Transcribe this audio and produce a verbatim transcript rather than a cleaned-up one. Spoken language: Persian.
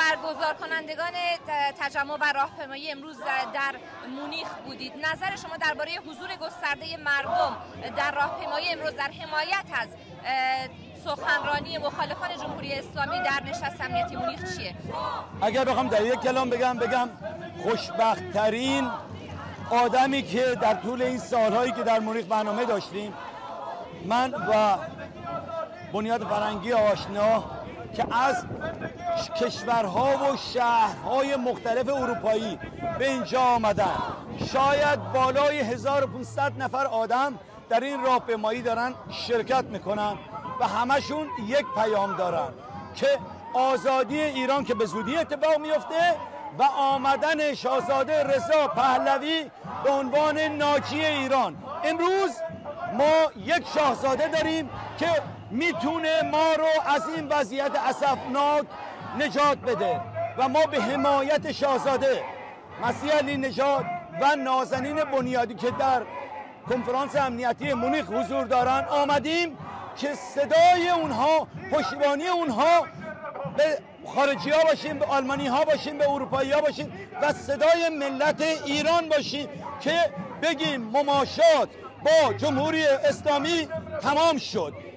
برگزار کنندگان تجمع و راهپیمایی امروز در مونیخ بودید. نظر شما درباره حضور گسترده مردم در راهپیمایی امروز در حمایت از سخنرانی مخالفان جمهوری اسلامی در نشست امنیتی مونیخ چیه؟ اگر بخوام در یک کلام بگم بگم خوشبخت ترین آدمی که در طول این سالهایی که در مونیخ برنامه داشتیم، من و بنیاد فرهنگی آشنا که از کشورها و شهرهای مختلف اروپایی به اینجا آمدن، شاید بالای هزار و پانصد نفر آدم در این راهپیمایی دارن شرکت میکنن و همشون یک پیام دارن که آزادی ایران که به زودی اتفاق میفته و آمدن شاهزاده رضا پهلوی به عنوان ناجی ایران. امروز ما یک شاهزاده داریم که میتونه ما رو از این وضعیت اسفناک نجات بده و ما به حمایت شاهزاده مسیح علی نژاد و نازنین بنیادی که در کنفرانس امنیتی مونیخ حضور دارن آمدیم که صدای اونها، پشتیبانی اونها به خارجی ها باشیم، به آلمانی ها باشیم، به اروپایی ها باشیم و صدای ملت ایران باشیم که بگیم مماشات با جمهوری اسلامی تمام شد.